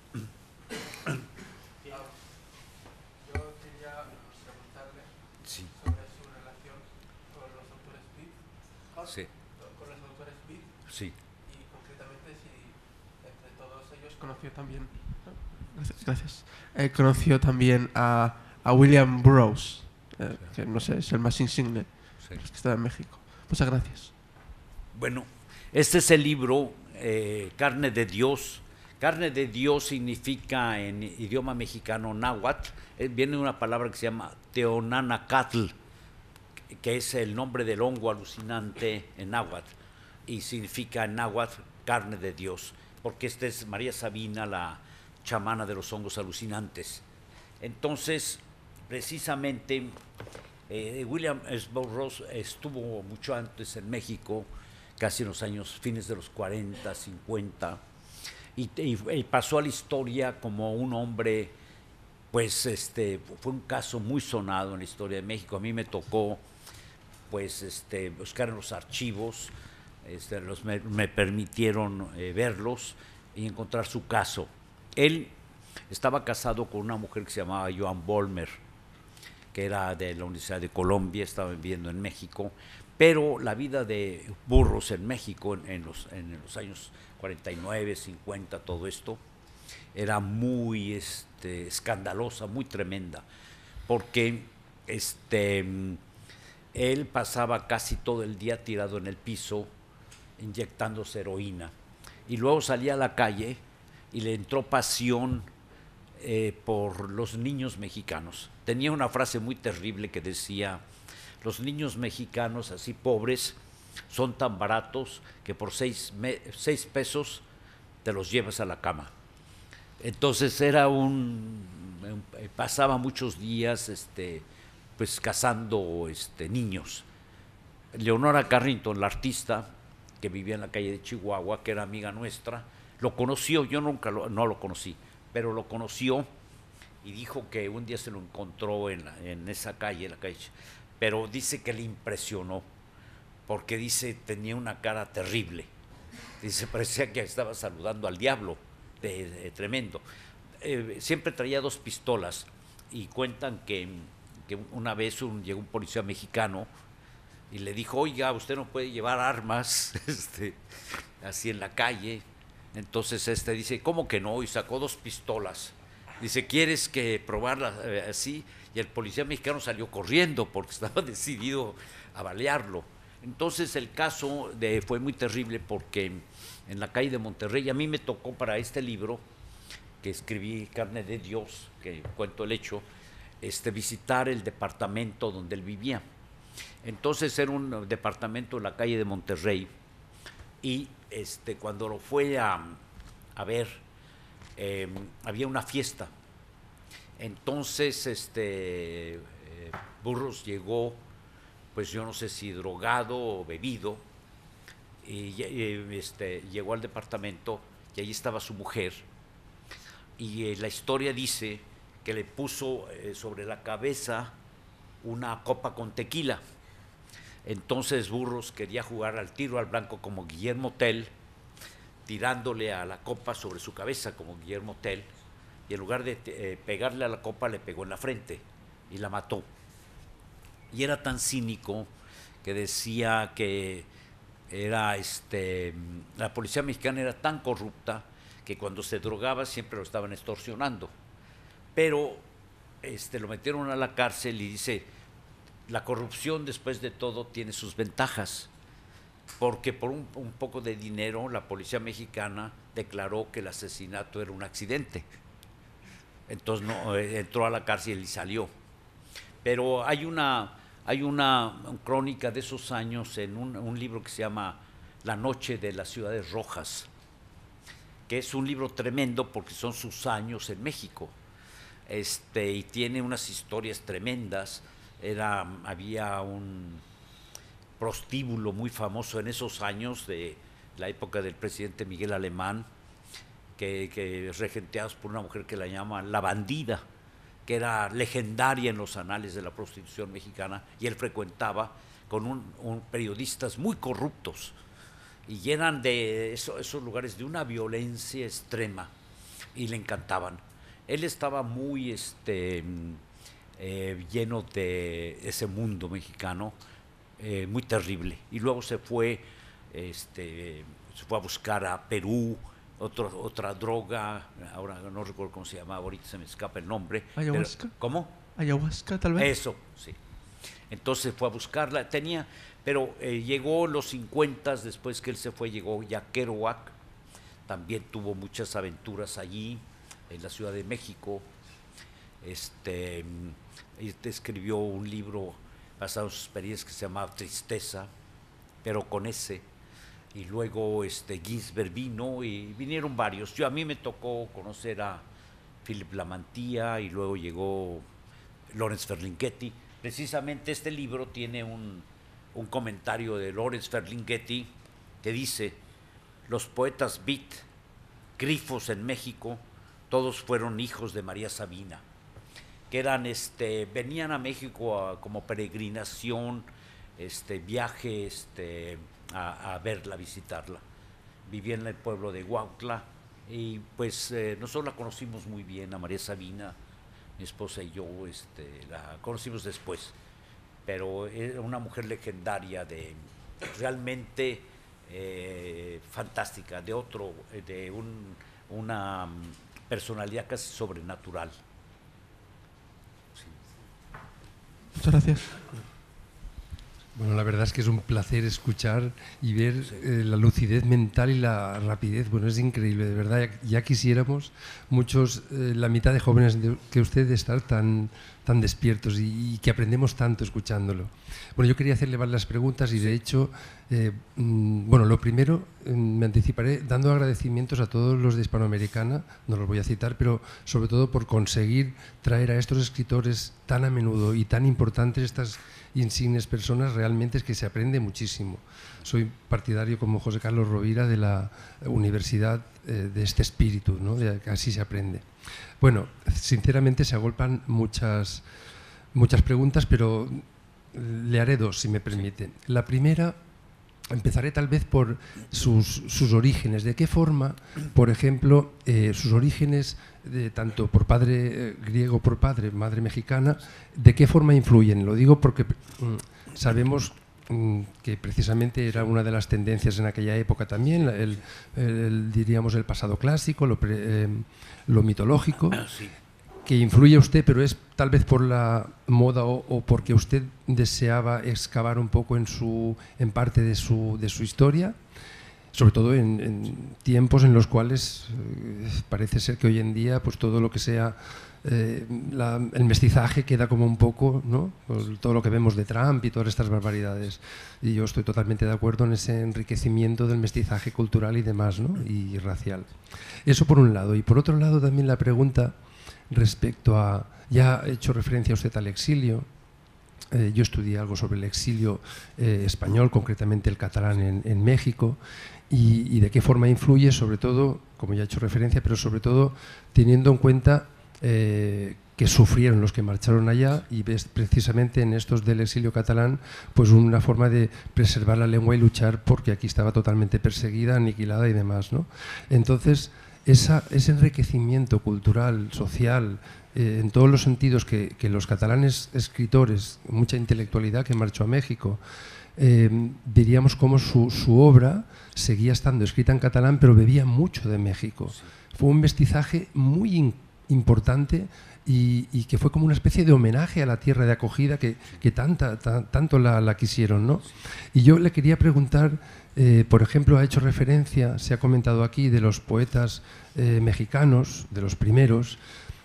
Yo quería preguntarle Sí. sobre su relación con los autores beat, Sí. con los autores beat, Sí. y concretamente si entre todos ellos conoció también, gracias, gracias. Eh, conoció también a, a William Burroughs, eh, Sí. que no sé, es el más insigne, Sí. que está en México. Muchas gracias. Bueno, este es el libro, eh, Carne de Dios. Carne de Dios significa en idioma mexicano náhuatl, eh, viene de una palabra que se llama Teonanacatl, que es el nombre del hongo alucinante en náhuatl, y significa en náhuatl carne de Dios, porque esta es María Sabina, la chamana de los hongos alucinantes. Entonces, precisamente, eh, William Burroughs estuvo mucho antes en México, casi en los años, fines de los cuarenta, cincuenta, y, y, y pasó a la historia como un hombre, pues este, fue un caso muy sonado en la historia de México. A mí me tocó, pues, este, buscar en los archivos, este, los, me, me permitieron eh, verlos y encontrar su caso. Él estaba casado con una mujer que se llamaba Joan Bolmer, que era de la Universidad de Colombia, estaba viviendo en México, pero la vida de Burroughs en México en, en, los, en los años cuarenta y nueve, cincuenta, todo esto, era muy este, escandalosa, muy tremenda, porque este, él pasaba casi todo el día tirado en el piso inyectándose heroína, y luego salía a la calle y le entró pasión eh, por los niños mexicanos. Tenía una frase muy terrible que decía: los niños mexicanos así pobres son tan baratos que por seis, me, seis pesos te los llevas a la cama. Entonces era un, pasaba muchos días este, pues cazando este, niños. Leonora Carrington, la artista que vivía en la calle de Chihuahua, que era amiga nuestra, lo conoció, yo nunca lo, no lo conocí, pero lo conoció y dijo que un día se lo encontró en, la, en esa calle, en la calle, pero dice que le impresionó, porque dice tenía una cara terrible, dice parecía que estaba saludando al diablo, de, de, tremendo. Eh, siempre traía dos pistolas, y cuentan que, que una vez un, llegó un policía mexicano y le dijo, oiga, usted no puede llevar armas este, así en la calle. Entonces este dice, ¿cómo que no? Y sacó dos pistolas. Dice, ¿quieres que probarlas eh, así? Y el policía mexicano salió corriendo porque estaba decidido a balearlo. Entonces el caso de, fue muy terrible porque en la calle de Monterrey, a mí me tocó para este libro que escribí, Carne de Dios, que cuento el hecho, este, visitar el departamento donde él vivía. Entonces era un departamento en la calle de Monterrey y este, cuando lo fue a, a ver, eh, había una fiesta. Entonces este, eh, Burros llegó, pues yo no sé si drogado o bebido, y, y este, llegó al departamento y ahí estaba su mujer, y eh, la historia dice que le puso eh, sobre la cabeza una copa con tequila. Entonces Burros quería jugar al tiro al blanco como Guillermo Tell, tirándole a la copa sobre su cabeza como Guillermo Tell, y en lugar de eh, pegarle a la copa le pegó en la frente y la mató. Y era tan cínico que decía que era este, la policía mexicana era tan corrupta que cuando se drogaba siempre lo estaban extorsionando. Pero este, lo metieron a la cárcel y dice, la corrupción después de todo tiene sus ventajas, porque por un, un poco de dinero la policía mexicana declaró que el asesinato era un accidente. Entonces no, entró a la cárcel y salió. Pero hay una, hay una crónica de esos años en un, un libro que se llama La noche de las ciudades rojas, que es un libro tremendo porque son sus años en México, este, y tiene unas historias tremendas. Era, había un prostíbulo muy famoso en esos años de la época del presidente Miguel Alemán, que, que regenteados por una mujer que la llaman La Bandida, que era legendaria en los anales de la prostitución mexicana, y él frecuentaba con un, un periodistas muy corruptos, y eran de eso, esos lugares de una violencia extrema, y le encantaban. Él estaba muy este, eh, lleno de ese mundo mexicano, eh, muy terrible, y luego se fue, este, se fue a buscar a Perú, Otro, otra droga, ahora no recuerdo cómo se llamaba, ahorita se me escapa el nombre. ¿Ayahuasca? Pero, ¿cómo? ¿Ayahuasca tal vez? Eso, sí. Entonces fue a buscarla, tenía, pero eh, llegó en los cincuenta, después que él se fue, llegó ya a Kerouac, también tuvo muchas aventuras allí, en la Ciudad de México. Este, este escribió un libro basado en sus experiencias que se llamaba Tristeza, pero con ese. Y luego este, Ginsberg vino y vinieron varios. Yo, a mí me tocó conocer a Philip Lamantía y luego llegó Lawrence Ferlinghetti. Precisamente este libro tiene un, un comentario de Lawrence Ferlinghetti que dice, los poetas beat, grifos en México, todos fueron hijos de María Sabina, que eran, este, venían a México a, como peregrinación, este, viaje, este, A, a verla, a visitarla. Vivía en el pueblo de Huautla y pues eh, nosotros la conocimos muy bien, a María Sabina, mi esposa y yo, este, la conocimos después, pero era una mujer legendaria, de realmente eh, fantástica, de otro, de un, una personalidad casi sobrenatural. Sí. Muchas gracias. Bueno, la verdad es que es un placer escuchar y ver sí. eh, la lucidez mental y la rapidez. Bueno, es increíble, de verdad. Ya, ya quisiéramos muchos, eh, la mitad de jóvenes de, que usted, estar tan, tan despiertos y, y que aprendemos tanto escuchándolo. Bueno, yo quería hacerle varias preguntas y de hecho, eh, mmm, bueno, lo primero, eh, me anticiparé dando agradecimientos a todos los de Hispanoamericana, no los voy a citar, pero sobre todo por conseguir traer a estos escritores tan a menudo y tan importantes, estas insignes personas, realmente es que se aprende muchísimo. Soy partidario, como José Carlos Rovira, de la universidad eh, de este espíritu, ¿no? De que así se aprende. Bueno, sinceramente se agolpan muchas, muchas preguntas, pero le haré dos, si me permite. La primera, empezaré tal vez por sus, sus orígenes. ¿De qué forma, por ejemplo, eh, sus orígenes, de, tanto por padre eh, griego, por padre, madre mexicana, de qué forma influyen? Lo digo porque mm, sabemos que precisamente era una de las tendencias en aquella época también, el, el, el, diríamos el pasado clásico, lo, pre, eh, lo mitológico, sí. que influye a usted, pero es tal vez por la moda o, o porque usted deseaba excavar un poco en, su, en parte de su, de su historia, sobre todo en, en tiempos en los cuales eh, parece ser que hoy en día pues todo lo que sea eh, la, el mestizaje queda como un poco, ¿no? Todo lo que vemos de Trump y todas estas barbaridades, y yo estoy totalmente de acuerdo en ese enriquecimiento del mestizaje cultural y demás, ¿no? Y racial. Eso por un lado, y por otro lado también la pregunta respecto a, ya ha hecho referencia usted al exilio. Eh, yo estudié algo sobre el exilio eh, español, concretamente el catalán en, en México, y, y de qué forma influye, sobre todo, como ya he hecho referencia, pero sobre todo teniendo en cuenta eh, que sufrieron los que marcharon allá, y ves precisamente en estos del exilio catalán pues una forma de preservar la lengua y luchar porque aquí estaba totalmente perseguida, aniquilada y demás, ¿no? Entonces, esa, ese enriquecimiento cultural, social, Eh, en todos los sentidos que, que los catalanes escritores, mucha intelectualidad que marchó a México, eh, diríamos cómo su, su obra seguía estando escrita en catalán, pero bebía mucho de México. Sí. Fue un mestizaje muy in, importante y, y que fue como una especie de homenaje a la tierra de acogida que, que tanta, ta, tanto la, la quisieron, ¿no? Y yo le quería preguntar, eh, por ejemplo, ha hecho referencia, se ha comentado aquí, de los poetas eh, mexicanos, de los primeros.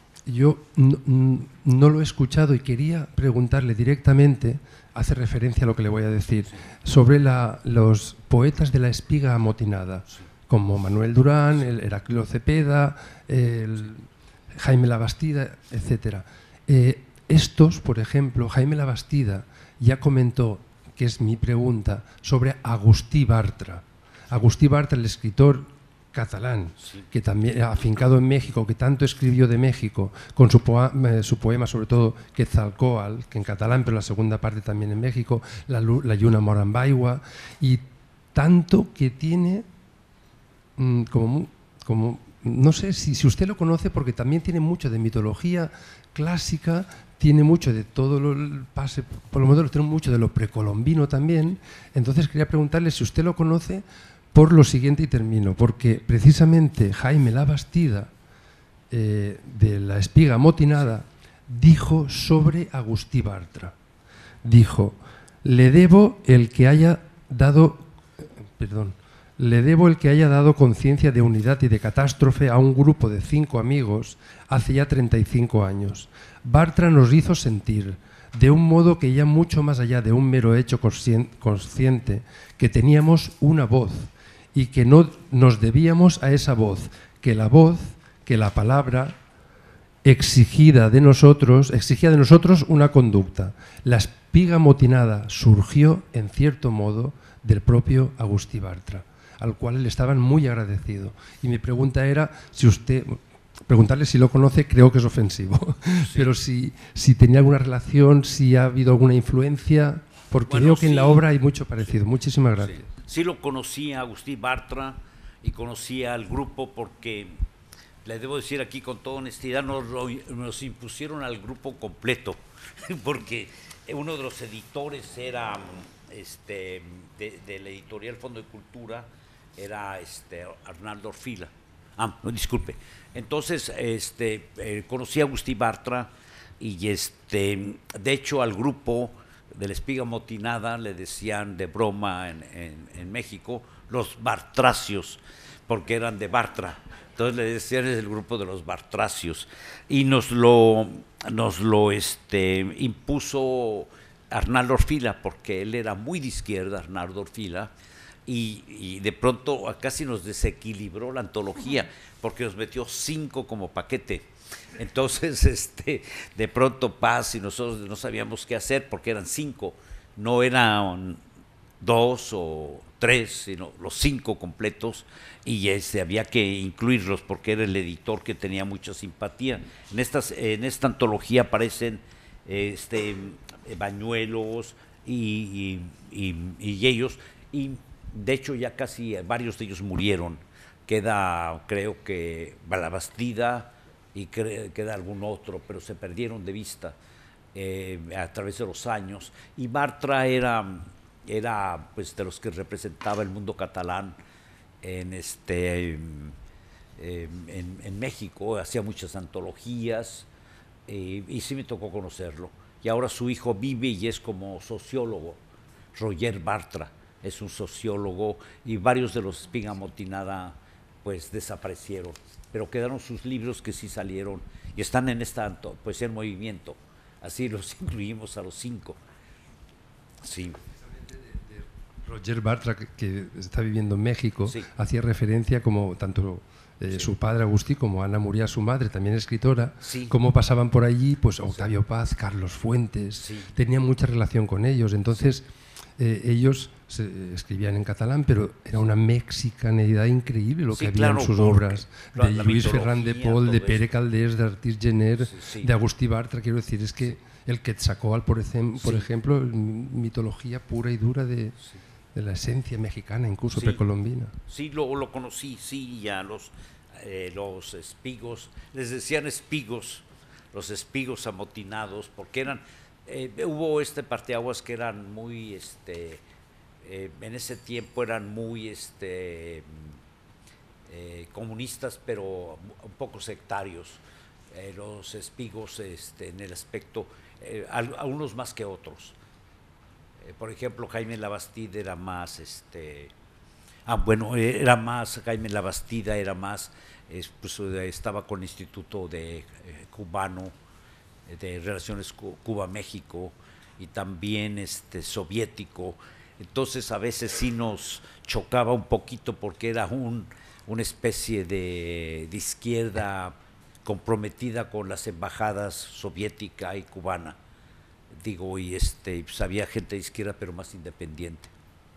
Yo no, no lo he escuchado y quería preguntarle directamente, hace referencia a lo que le voy a decir, sobre la, los poetas de la espiga amotinada, como Manuel Durán, el Heraclio Cepeda, el Jaime Labastida, etcétera. Eh, estos, por ejemplo, Jaime Labastida ya comentó, que es mi pregunta, sobre Agustí Bartra. Agustí Bartra, el escritor catalán, sí, que también afincado en México, que tanto escribió de México, con su, poema, su poema sobre todo Quetzalcóatl, que en catalán, pero la segunda parte también en México, La, la Lluna Morambaigua, y tanto que tiene mmm, como, como, no sé si, si usted lo conoce, porque también tiene mucho de mitología clásica, tiene mucho de todo lo pase, por lo menos tiene mucho de lo precolombino también. Entonces quería preguntarle si usted lo conoce, por lo siguiente, y termino, porque precisamente Jaime Labastida, eh, de la espiga amotinada, dijo sobre Agustí Bartra. Dijo, le debo el que haya dado, perdón, le debo el que haya dado conciencia de unidad y de catástrofe a un grupo de cinco amigos hace ya treinta y cinco años. Bartra nos hizo sentir, de un modo que ya mucho más allá de un mero hecho consciente, que teníamos una voz, y que no nos debíamos a esa voz, que la voz, que la palabra exigida de nosotros, exigía de nosotros una conducta. La espiga amotinada surgió, en cierto modo, del propio Agustí Bartra, al cual le estaban muy agradecido. Y mi pregunta era si usted, preguntarle si lo conoce, creo que es ofensivo, sí, pero si, si tenía alguna relación, si ha habido alguna influencia, porque bueno, veo que sí, en la obra hay mucho parecido. Muchísimas gracias. Sí. Sí lo conocía a Agustí Bartra y conocía al grupo porque, le debo decir aquí con toda honestidad, nos, nos impusieron al grupo completo, porque uno de los editores era, este, de, de la editorial Fondo de Cultura, era este, Arnaldo Orfila. Ah, no, disculpe. Entonces, este, eh, conocí a Agustí Bartra y, este, de hecho, al grupo de la espiga amotinada le decían de broma en, en, en México los bartracios, porque eran de Bartra. Entonces le decían es el grupo de los bartracios. Y nos lo, nos lo este, impuso Arnaldo Orfila, porque él era muy de izquierda, Arnaldo Orfila, y, y de pronto casi nos desequilibró la antología, porque nos metió cinco como paquete. Entonces, este, de pronto Paz y nosotros no sabíamos qué hacer porque eran cinco, no eran dos o tres, sino los cinco completos, y este, había que incluirlos porque era el editor que tenía mucha simpatía. En, estas, en esta antología aparecen este, Bañuelos y, y, y, y ellos, y de hecho ya casi varios de ellos murieron. Queda, creo que, Labastida, y queda algún otro, pero se perdieron de vista eh, a través de los años. Y Bartra era era pues de los que representaba el mundo catalán en este en, en, en México, hacía muchas antologías eh, y sí me tocó conocerlo. Y ahora su hijo vive y es como sociólogo, Roger Bartra, es un sociólogo, y varios de los Espiga Motinada pues desaparecieron, pero quedaron sus libros que sí salieron y están en esta poesía en movimiento, así los incluimos a los cinco. Sí. Roger Bartra, que, que está viviendo en México, sí. hacía referencia como tanto eh, sí. su padre Agustí como Ana Muriá, su madre, también escritora, sí. cómo pasaban por allí, pues Octavio Paz, Carlos Fuentes, sí. tenían mucha relación con ellos. Entonces eh, ellos se escribían en catalán, pero era una mexicanidad increíble lo que sí, había claro, en sus obras, de la Luis Ferran de Pol, de Pere eso. Caldés, de Artís Gener, sí, sí. de Agustí Bartra. Quiero decir, es que el Quetzalcóatl, por, ejem por sí. ejemplo, mitología pura y dura de, sí. de la esencia mexicana, incluso sí. precolombina. Sí, lo, lo conocí, sí, ya los, eh, los espigos, les decían espigos, los espigos amotinados, porque eran, eh, hubo este parteaguas que eran muy, este, eh, en ese tiempo eran muy, este, eh, comunistas, pero un poco sectarios, eh, los espigos, este, en el aspecto, eh, algunos más que otros. Eh, por ejemplo, Jaime Labastida era más, este, ah, bueno, era más, Jaime Labastida era más, eh, pues, estaba con el Instituto de, eh, Cubano, de Relaciones Cuba-México, y también este, soviético. Entonces a veces sí nos chocaba un poquito porque era un, una especie de, de izquierda comprometida con las embajadas soviética y cubana. Digo, y este, pues había gente de izquierda pero más independiente.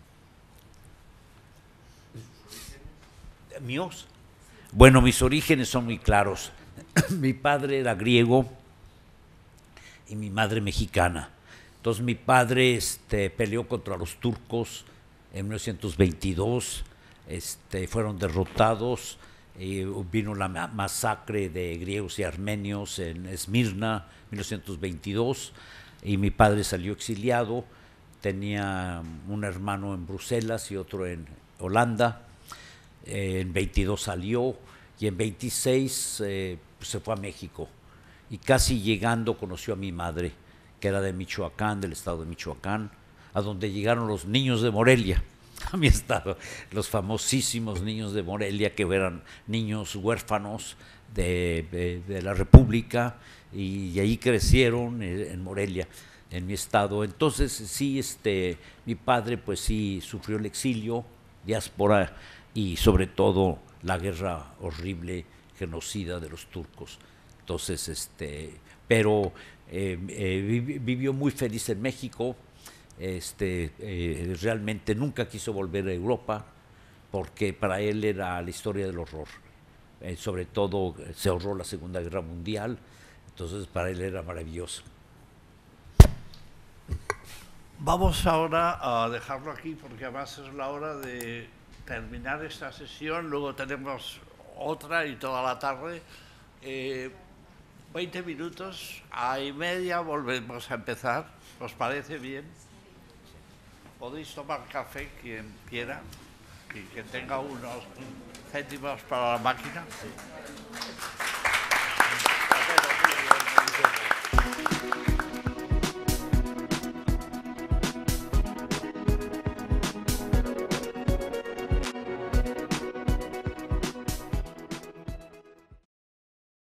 ¿Míos? Bueno, mis orígenes son muy claros. Mi padre era griego y mi madre mexicana. Entonces mi padre este, peleó contra los turcos en mil novecientos veintidós, este, fueron derrotados, eh, vino la masacre de griegos y armenios en Esmirna, mil novecientos veintidós, y mi padre salió exiliado, tenía un hermano en Bruselas y otro en Holanda. Eh, en veintidós salió y en veintiséis eh, pues se fue a México, y casi llegando conoció a mi madre, que era de Michoacán, del estado de Michoacán, a donde llegaron los niños de Morelia, a mi estado, los famosísimos niños de Morelia, que eran niños huérfanos de, de, de la República, y, y ahí crecieron en Morelia, en mi estado. Entonces sí, este, mi padre pues sí sufrió el exilio, diáspora, y sobre todo la guerra horrible, genocida de los turcos. Entonces, este, pero eh, eh, vivió muy feliz en México, este, eh, realmente nunca quiso volver a Europa, porque para él era la historia del horror. Eh, sobre todo se ahorró la Segunda Guerra Mundial, entonces para él era maravilloso. Vamos ahora a dejarlo aquí, porque además es la hora de terminar esta sesión, luego tenemos otra y toda la tarde. Eh, veinte minutos, a y media volvemos a empezar. ¿Os parece bien? Podéis tomar café quien quiera y que tenga unos céntimos para la máquina.